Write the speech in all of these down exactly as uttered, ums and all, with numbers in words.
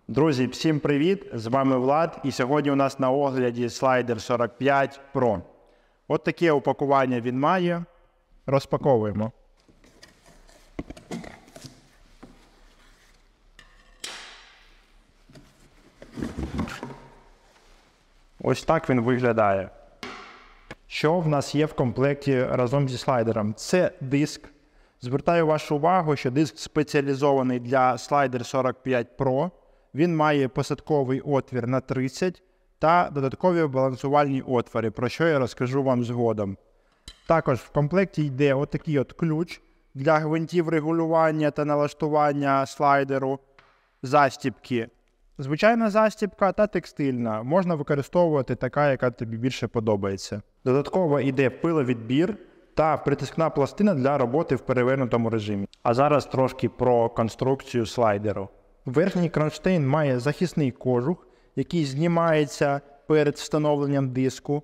Друзі, всім привіт! З вами Влад, і сьогодні у нас на огляді слайдер сорок п'ять Pro. От таке упакування він має. Розпаковуємо. Ось так він виглядає. Що в нас є в комплекті разом зі слайдером? Це диск. Звертаю вашу увагу, що диск спеціалізований для слайдер сорок п'ять Pro. Він має посадковий отвір на тридцять та додаткові балансувальні отвори, про що я розкажу вам згодом. Також в комплекті йде отакий от ключ для гвинтів регулювання та налаштування слайдеру, застібки. Звичайна застібка та текстильна. Можна використовувати така, яка тобі більше подобається. Додатково йде пиловідбір та притискна пластина для роботи в перевернутому режимі. А зараз трошки про конструкцію слайдеру. Верхній кронштейн має захисний кожух, який знімається перед встановленням диску.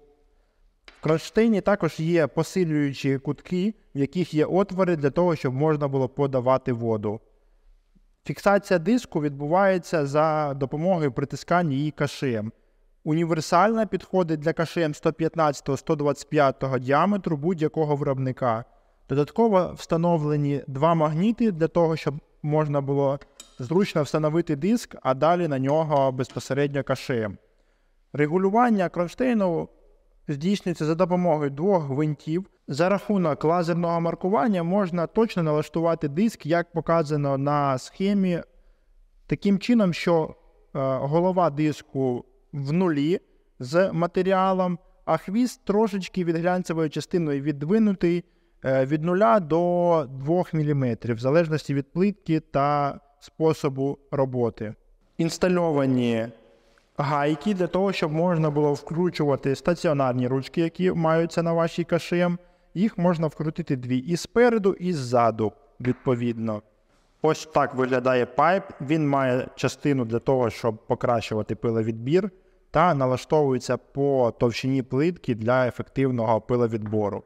В кронштейні також є посилюючі кутки, в яких є отвори для того, щоб можна було подавати воду. Фіксація диску відбувається за допомогою притискання її КШМ. Універсальна підходить для КШМ сто п'ятнадцять - сто двадцять п'ять діаметру будь-якого виробника. Додатково встановлені два магніти для того, щоб можна було зручно встановити диск, а далі на нього безпосередньо КШМ. Регулювання кронштейну здійснюється за допомогою двох гвинтів. За рахунок лазерного маркування можна точно налаштувати диск, як показано на схемі, таким чином, що е, голова диску в нулі з матеріалом, а хвіст трошечки від глянцевої частини віддвинутий е, від нуля до двох міліметрів, в залежності від плитки та способу роботи. Інстальовані гайки для того, щоб можна було вкручувати стаціонарні ручки, які маються на вашій КШМ. Їх можна вкрутити дві, і спереду, і ззаду, відповідно. Ось так виглядає пайп. Він має частину для того, щоб покращувати пиловідбір, та налаштовується по товщині плитки для ефективного пиловідбору.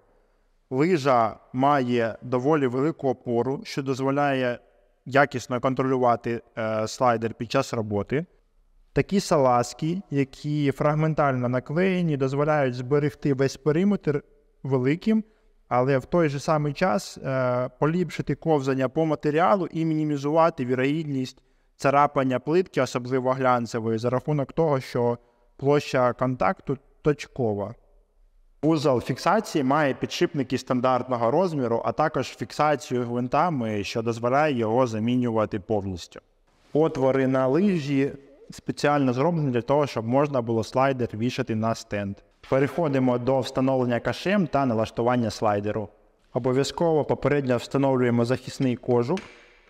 Лижа має доволі велику опору, що дозволяє якісно контролювати е, слайдер під час роботи. Такі салазки, які фрагментально наклеєні, дозволяють зберегти весь периметр великим, але в той же самий час е, поліпшити ковзання по матеріалу і мінімізувати вірогідність царапання плитки, особливо глянцевої, за рахунок того, що площа контакту точкова. Вузол фіксації має підшипники стандартного розміру, а також фіксацію гвинтами, що дозволяє його замінювати повністю. Отвори на лижі спеціально зроблені для того, щоб можна було слайдер вішати на стенд. Переходимо до встановлення КШМ та налаштування слайдеру. Обов'язково попередньо встановлюємо захисний кожух.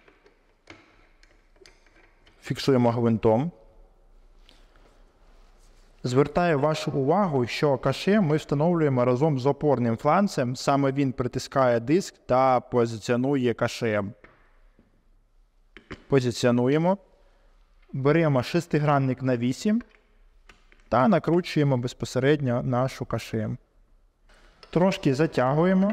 Фіксуємо гвинтом. Звертаю вашу увагу, що КШМ ми встановлюємо разом з опорним фланцем. Саме він притискає диск та позиціонує КШМ. Позиціонуємо. Беремо шестигранник на вісім та накручуємо безпосередньо нашу КШМ. Трошки затягуємо.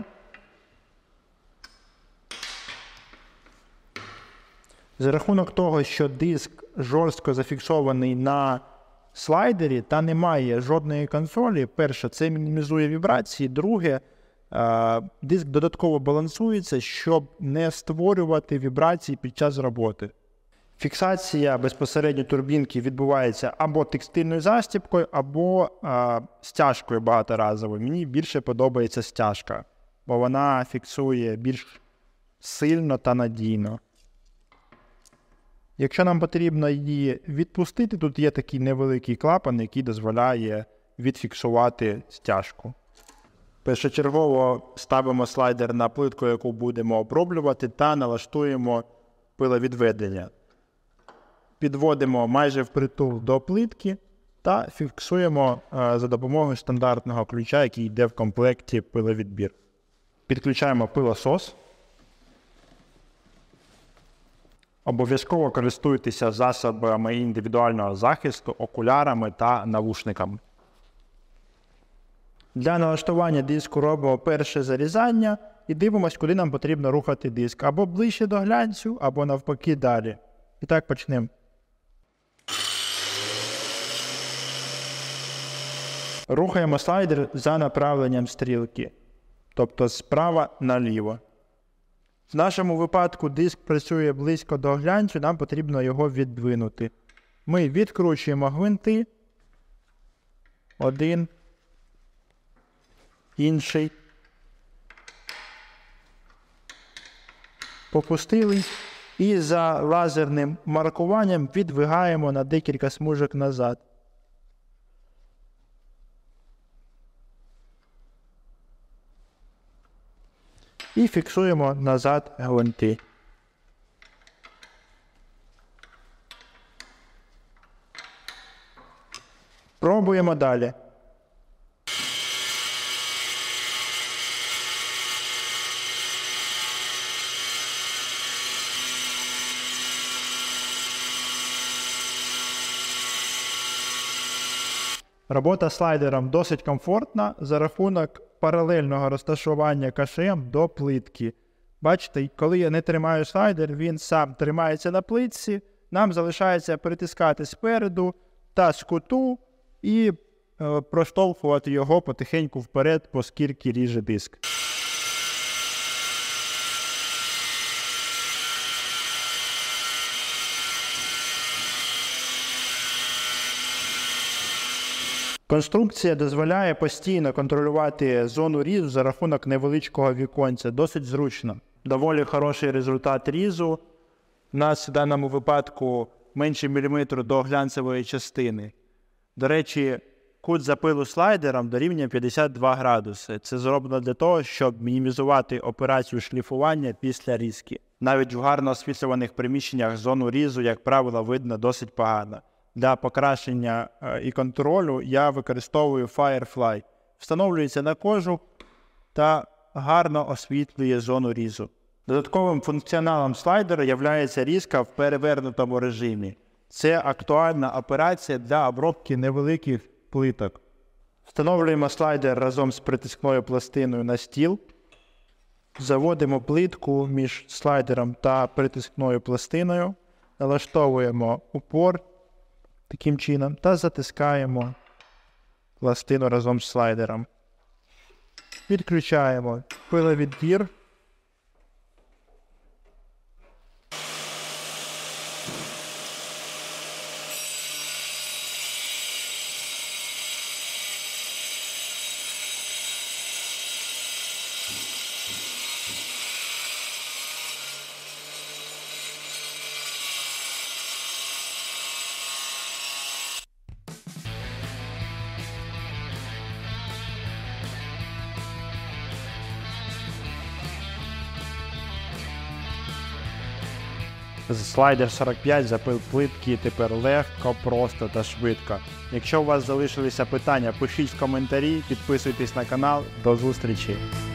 За рахунок того, що диск жорстко зафіксований на слайдері та немає жодної консолі, перше, це мінімізує вібрації, друге, диск додатково балансується, щоб не створювати вібрації під час роботи. Фіксація безпосередньо турбінки відбувається або текстильною застібкою, або а, стяжкою багаторазовою. Мені більше подобається стяжка, бо вона фіксує більш сильно та надійно. Якщо нам потрібно її відпустити, тут є такий невеликий клапан, який дозволяє відфіксувати стяжку. Першочергово ставимо слайдер на плитку, яку будемо оброблювати, та налаштуємо пиловідведення. Підводимо майже впритул до плитки та фіксуємо е, за допомогою стандартного ключа, який йде в комплекті пиловідбір. Підключаємо пилосос. Обов'язково користуйтеся засобами індивідуального захисту, окулярами та навушниками. Для налаштування диску робимо перше зарізання і дивимося, куди нам потрібно рухати диск. Або ближче до глянцю, або навпаки далі. І так почнемо. Рухаємо слайдер за направленням стрілки, тобто справа наліво. В нашому випадку диск працює близько до глянцю, нам потрібно його віддвинути. Ми відкручуємо гвинти. Один. Інший. Попустили. І за лазерним маркуванням віддвигаємо на декілька смужок назад. І фіксуємо назад гвинти. Пробуємо далі. Робота слайдером досить комфортна за рахунок паралельного розташування КШМ до плитки. Бачите, коли я не тримаю слайдер, він сам тримається на плитці, нам залишається притискати спереду та з куту і е, проштовхувати його потихеньку вперед, оскільки ріже диск. Конструкція дозволяє постійно контролювати зону різу за рахунок невеличкого віконця. Досить зручно. Доволі хороший результат різу. У нас в даному випадку менше міліметру до глянцевої частини. До речі, кут запилу слайдером дорівнює п'ятдесят два градуси. Це зроблено для того, щоб мінімізувати операцію шліфування після різки. Навіть в гарно освітлюваних приміщеннях зону різу, як правило, видно досить погано. Для покращення і контролю я використовую Firefly. Встановлюється на кожух та гарно освітлює зону різу. Додатковим функціоналом слайдера є різка в перевернутому режимі. Це актуальна операція для обробки невеликих плиток. Встановлюємо слайдер разом з притискною пластиною на стіл. Заводимо плитку між слайдером та притискною пластиною. Налаштовуємо упор таким чином та затискаємо пластину разом з слайдером. Відключаємо пиловідбір. Слайдер сорок п'ять запил плитки тепер легко, просто та швидко. Якщо у вас залишилися питання, пишіть в коментарі, підписуйтесь на канал. До зустрічі!